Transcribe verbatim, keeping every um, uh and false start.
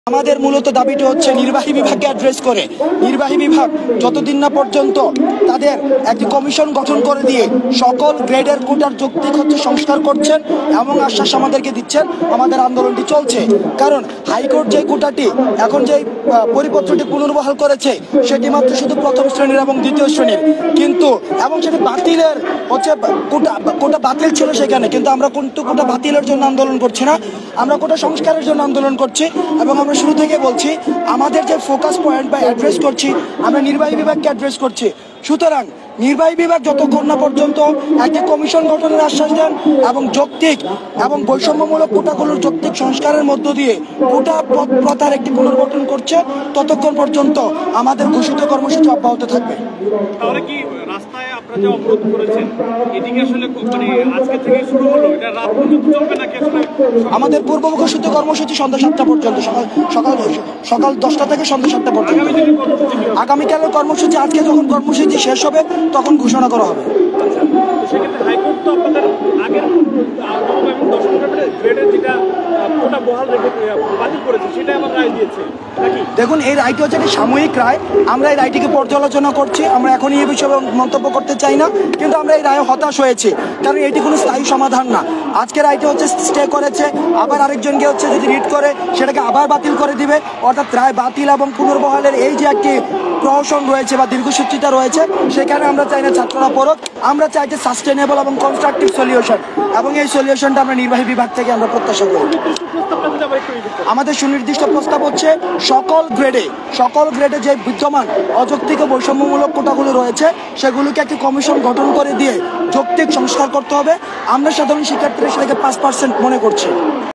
আমাদের মূলত দাবিটি হচ্ছে নির্বাহী বিভাগকে অ্যাড্রেস করে নির্বাহী বিভাগ যতদিন না পর্যন্ত তাদের একটি কমিশন গঠন করে দিয়ে সকল গ্রেডের কোটার যৌক্তিক হচ্ছে সংস্কার করছেন এবং আশ্বাস আমাদেরকে দিচ্ছেন, আমাদের আন্দোলনটি চলছে। কারণ হাইকোর্ট যে কোটাটি এখন যে পরিপত্রটি পুনর্বহাল করেছে সেটি মাত্র শুধু প্রথম শ্রেণীর এবং দ্বিতীয় শ্রেণীর, কিন্তু এবং সেটি বাতিলের হচ্ছে কোটা কোটা বাতিল ছিল সেখানে, কিন্তু আমরা কিন্তু কোটা বাতিলের জন্য আন্দোলন করছি না, আমরা কোটা সংস্কারের জন্য আন্দোলন করছি। এবং আমরা শুরু থেকে বলছি আমাদের যে ফোকাস পয়েন্ট বা অ্যাড্রেস করছি আমরা নির্বাহী বিভাগকে অ্যাড্রেস করছি। সুতরাং নির্বাহী বিভাগ যতক্ষণ না পর্যন্ত একটি কমিশন গঠনের আশ্বাস দেন এবং যৌক্তিক এবং বৈষম্যমূলক কোটাগুলোর যৌক্তিক সংস্কারের মধ্য দিয়ে কোটা প্রথার একটি পুনর্গঠন করছে ততক্ষণ পর্যন্ত আমাদের ঘোষিত কর্মসূচি অব্যাহত থাকবে। তাহলে কি রাস্তায় আপনারা যে অবরোধ করেছেন এদিকে আসলে মানে আজকে থেকে শুরু হলো, এটা রাত পর্যন্ত চলবে নাকি? আসলে আমাদের পূর্ব ঘোষিত কর্মসূচি সন্ধ্যা সাতটা পর্যন্ত, সকাল সকাল সকাল দশটা থেকে সন্ধ্যা সাতটা পর্যন্ত। আগামীকালের কর্মসূচি আজকে যখন কর্মসূচি শেষ হবে তখন ঘোষণা করা হবে। সেক্ষেত্রে হাইকোর্ট তো আপনাদের আগের নবম এবং দশম গ্রেডের যেটা কোটা বহাল রেখে বাতিল করেছে সেটা আবার রায় দিয়েছে নাকি? দেখুন, এই রায়টি হচ্ছে একটি সাময়িক রায়, আমরা এই রায়টিকে পর্যালোচনা করছি, আমরা এখনই এই বিষয়ে মন্তব্য করতে চাই না, কিন্তু আমরা এই রায়ে হতাশ হয়েছি কারণ এটি কোনো স্থায়ী সমাধান না। আজকে রায়টি হচ্ছে স্টে করেছে, আবার আরেকজনকে হচ্ছে যদি রিট করে সেটাকে আবার বাতিল করে দিবে, অর্থাৎ রায় বাতিল এবং পুনর্বহালের এই যে একটি প্রহসন রয়েছে বা দীর্ঘসূত্রিতা রয়েছে সেখানে আমরা চাই না ছাত্ররা পড়ুক, আমরা চাই যে সাস্টেনেবল এবং কনস্ট্রাকটিভ সলিউশন, এবং এই সলিউশনটা আমরা নির্বাহী বিভাগ থেকে আমরা প্রত্যাশা করি। আমাদের সুনির্দিষ্ট প্রস্তাব হচ্ছে সকল গ্রেডে সকল গ্রেডে যে বিদ্যমান অযৌক্তিক ও বৈষম্যমূলক কোটাগুলো রয়েছে সেগুলোকে একটি কমিশন গঠন করে দিয়ে যৌক্তিক সংস্কার করতে হবে। আমরা সাধারণ শিক্ষার্থীরা সেটাকে পাঁচ পার্সেন্ট মনে করছি।